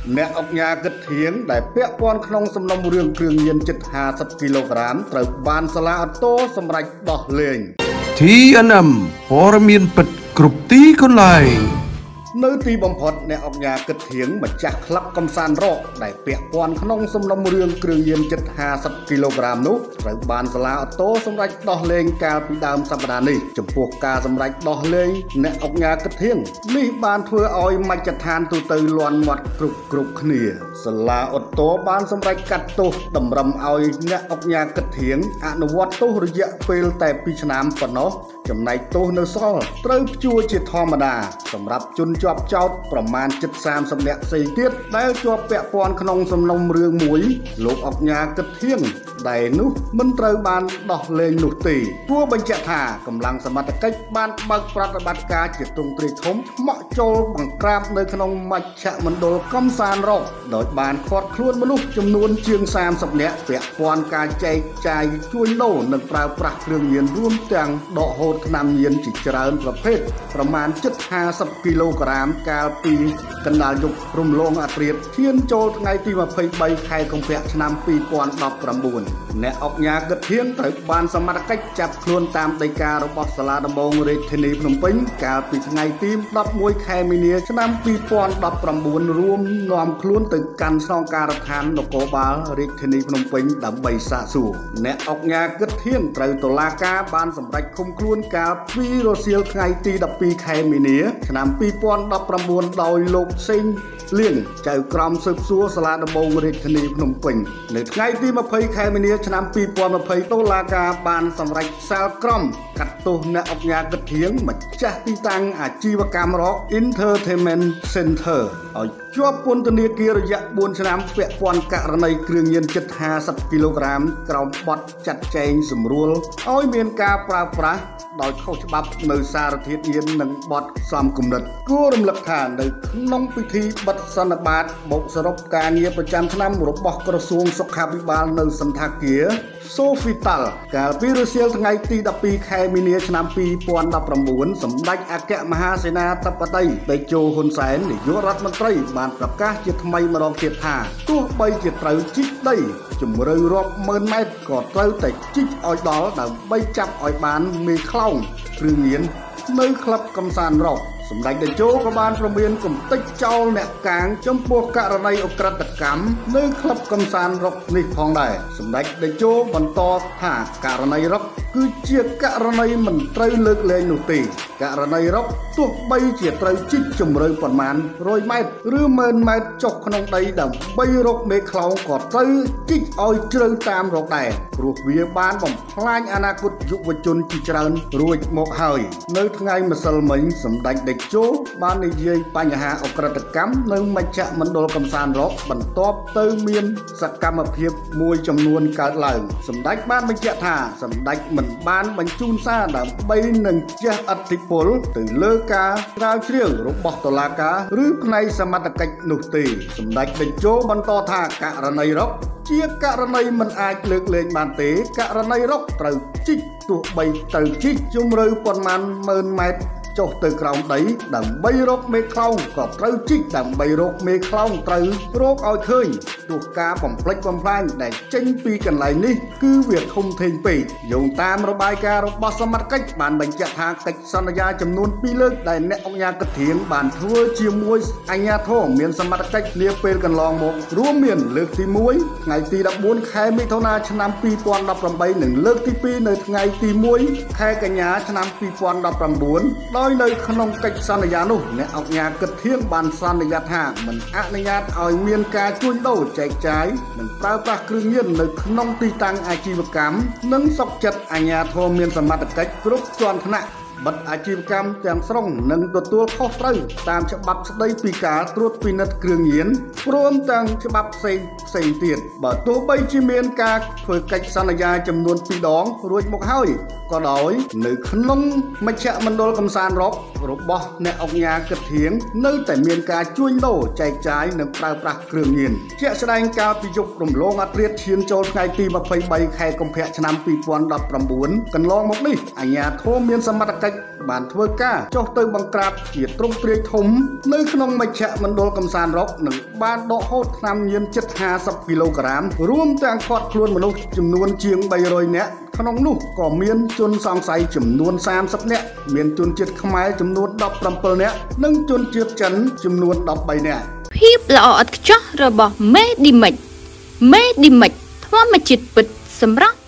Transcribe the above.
អ្នកអង្គការគិតធៀងដែលពាក់ព័ន្ធក្នុងសំណុំរឿងគ្រឿងញៀនជិត50គីឡូក្រាមត្រូវបានសាលាអូតូសម្រេចដោះលែង TNM ព័ត៌មានពិតគ្រប់ទីកន្លែងនៅទីបំផុតអ្នកអង្គការគិតធៀងម្ចាស់ក្លឹបកំសាន្តរកដែលពាក់ព័ន្ធក្នុងសំណុំរឿងគ្រឿងញៀនជិត50គីឡូក្រាមនោះត្រូវបានសាលាអូតូសម្រេចដោះលែងកាលពីដើមសប្តាហ៍នេះចំពោះការសម្រេចដោះលែងអ្នកអង្គការគិតធៀងនេះបានធ្វើឲ្យមជ្ឈដ្ឋានទូទៅលាន់មាត់គ្រប់គ្នាសាលាអូតូបានសម្រេចកាត់ទោសតម្រឹមឲ្យអ្នកអង្គការគិតធៀងអនុវត្តទោសរយៈពេលតែ2ឆ្នាំប៉ុណ្ណោះចំណែកទោសនៅសល់ត្រូវព្យួរជាធម្មតាសម្រាប់ជនជាប់ចោទប្រមាណជិត30នាក់ផ្សេងទៀតដែលជាប់ពាក់ព័ន្ធក្នុងសំណុំរឿងមួយលោកអង្គការគិតធៀងដែលនោះមិនត្រូវបានដោះលែងនោះទេគួរបញ្ជាក់ថាកម្លាំងសមត្ថកិច្ចបានបើកប្រតិបត្តិការជាទ្រង់ទ្រាយធំឆ្មក់ចូលបង្ក្រាបនៅក្នុងមជ្ឈមណ្ឌលកំសាន្តរកដោយបានឃាត់ខ្លួនមនុស្សចំនួនជាង30នាក់ពាក់ព័ន្ធការចែកចាយជួញដូរនិងប្រើប្រាស់គ្រឿងញៀនរួមទាំងដកហូតថ្នាំញៀនជាច្រើនប្រភេទប្រមាណជិត50គីឡូក្រាមកាលពីកណ្ដាលយុគរំលងអត្រាឈានចូលថ្ងៃទី23ខែកុម្ភៈឆ្នាំ2019អ្នកអង្គការគិតធៀងត្រូវបានសមត្ថកិច្ចចាប់ខ្លួនតាមដីការបស់សាលាដំបងរាជធានីភ្នំពេញកាលពីថ្ងៃទី11ខែមីនាឆ្នាំ2019រួមនាំខ្លួនទៅកាន់ស្នងការដ្ឋាននគរបាលរាជធានីភ្នំពេញដើម្បីសាកសួរអ្នកអង្គការគិតធៀងត្រូវតុលាការបានសម្រេចឃុំខ្លួនកាលពីរសៀលថ្ងៃទី12ខែមីនាឆ្នាំ2019ដោយលោកសេងលៀងចៅក្រមស៊ើបសួរសាលាដំបងរាជធានីភ្នំពេញនៅថ្ងៃទី20ខែមីនាឆ្នាំ2020តុលាការបានសម្រេចសាលក្រមកាត់ទោសអ្នកអង្គការគិតធៀងម្ចាស់ទីតាំងអាជីវកម្មរក Entertainment Center ឲ្យជាប់ពន្ធនាគាររយៈ4ឆ្នាំពាក់ព័ន្ធករណីគ្រឿងញៀនជិត50គីឡូក្រាមក្រោមបទចាត់ចែងសម្រួលឲ្យមានការប្រើប្រាស់ដោយខុសច្បាប់នៅសារធាតុញៀននិងបទសំគំនិតគួររំលឹកថានៅក្នុងពិធីបិទសន្និបាតបូកសរុបការងារប្រចាំឆ្នាំរបស់ក្រសួងសុខាភិបាលនៅសន្តាគារ Sofitel កាលពីរសៀលថ្ងៃទី12ខែមីនាឆ្នាំ2019សម្ដេចអគ្គមហាសេនាធិបតីតេជោហ៊ុនសែននាយករដ្ឋមន្ត្រីបានប្រកាសជាថ្មីម្ដងទៀតថាទោះបីជាត្រូវជីកដីជម្រៅរាប់ម៉ឺនម៉ែត្រក៏ត្រូវតែជីកឲ្យដល់ដើម្បីចាប់ឲ្យបានមេខ្លោងគ្រឿងញៀននៅក្លឹបកំសាន្តរកសម្ដេចតេជោក៏បានព្រមានគំតិចចោលអ្នកកាងចំពោះករណីអក្រិតកម្មនៅក្លឹបកំសាន្តរកនេះផងដែរសម្ដេចតេជោបន្តថាករណីរកគឺជាករណីមិនត្រូវលើកលែងនោះទេករណីរកទោះបីជាត្រូវជីកជម្រៅប៉ុន្មាន100ម៉ែត្រឬ10000ម៉ែត្រចុះក្នុងដីដើម្បីរកមេខ្លោងក៏ត្រូវជីកឲ្យជ្រៅតាមរកដែរព្រោះវាបានបំផ្លាញអនាគតយុវជនជាច្រើនរួចមកហើយនៅថ្ងៃម្សិលមិញសម្ដេចតេជោបាននិយាយបញ្ហាអក្រិតកម្មនៅមជ្ឈមណ្ឌលកំសាន្តរកបន្ទាប់ទៅមានសកម្មភាពមួយចំនួនកើតឡើងសម្ដេចបានបញ្ជាក់ថាសម្ដេចមិនបានបញ្ជូនសារដើម្បីនឹងជះឥទ្ធិពលទៅលើការស្រាវជ្រាវរបស់តុលាការឬផ្នែកសមត្ថកិច្ចនោះទេសម្ដេចតេជោបន្តថាករណីរកជាករណីមិនអាចលើកលែងបានទេករណីរកត្រូវជីកទោះបីទៅជីកជម្រៅប៉ុន្មានម៉ឺនម៉ែត្រចុះទៅក្រោមដីដើម្បីរកមេខ្លោងក៏ត្រូវជីកដើម្បីរកមេខ្លោងត្រូវរកឲ្យឃើញទោះការបំផ្លិចបំផ្លាញដែលចេញពីកន្លែងនេះគឺវាធំធេងពេកយោងតាមរបាយការណ៍របស់សមត្ថកិច្ចបានបញ្ជាក់ថាកិច្ចសន្យាចំនួន2លើកដែលអ្នកអង្គការគិតធៀងបានធ្វើជាមួយអាជ្ញាធរមានសមត្ថកិច្ចនាពេលកន្លងមករួមមានលើកទី1ថ្ងៃទី14ខែមិថុនាឆ្នាំ2018និងលើកទី2នៅថ្ងៃទី1ខែកញ្ញាឆ្នាំ2019ដោយនៅក្នុងកិច្ចសន្យានោះអ្នកអង្គការគិតធៀងបានសន្យាថាមិនអនុញ្ញាតឲ្យមានការជួញដូរចែកចាយនិងប្រើប្រាស់គ្រឿងញៀននៅក្នុងទីតាំងអាជីវកម្មនិងសុខចិត្តអាជ្ញាធរមានសមត្ថកិច្ចគ្រប់ជាន់ថ្នាក់បិទអាជីវកម្មទាំងស្រុងនិងទទួលខុសត្រូវតាមច្បាប់ស្តីពីការត្រួតពិនិត្យគ្រឿងញៀនព្រមទាំងច្បាប់ផ្សេងទៀតបើទោះបីជាមានការធ្វើកិច្ចសន្យាចំនួន2ដងរួចមកហើយក៏ដោយនៅក្នុងមជ្ឈមណ្ឌលកំសាន្តរករបស់អ្នកអង្គការគិតធៀងនៅតែមានការជួញដូរចែកចាយនិងប្រើប្រាស់គ្រឿងញៀនជាក់ស្ដែងកាលពីយុគរំលងអត្រាឈានចូលថ្ងៃទី23ខែកុម្ភៈឆ្នាំ2019កន្លងមកនេះអាជ្ញាធរមានសមត្ថកិច្ចចបានធ្វើការចុះទៅបង្ក្រាបជាទ្រង់ទ្រាយធំនៅក្នុងមជ្ឈមណ្ឌលកំសាន្តរកនិងបានដកហូតថ្នាំញៀនជិត50គីឡូក្រាមរួមទាំងឃាត់ខ្លួនមនុស្សចំនួនជាង300នាក់ក្នុងនោះក៏មានជនសង្ស័យចំនួន30នាក់មានជនជាតិខ្មែរចំនួន17នាក់និងជនជាតិចិនចំនួន13នាក់ភាពល្អឥតខ្ចោះរបស់មេឌីមិចធម្មជាតិពិតសម្រាប់